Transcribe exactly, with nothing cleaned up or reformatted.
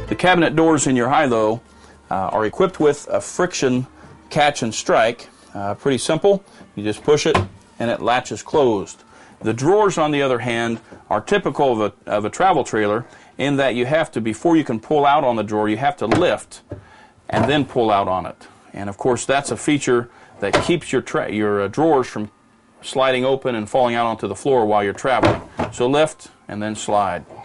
The cabinet doors in your high-low uh, are equipped with a friction catch and strike. Uh, pretty simple. You just push it and it latches closed. The drawers, on the other hand, are typical of a, of a travel trailer in that you have to, before you can pull out on the drawer, you have to lift and then pull out on it. And of course that's a feature that keeps your, tra your uh, drawers from sliding open and falling out onto the floor while you're traveling. So lift and then slide.